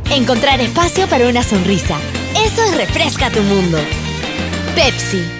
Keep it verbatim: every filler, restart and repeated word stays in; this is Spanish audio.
Encontrar espacio para una sonrisa. Eso es Refresca tu Mundo. Pepsi.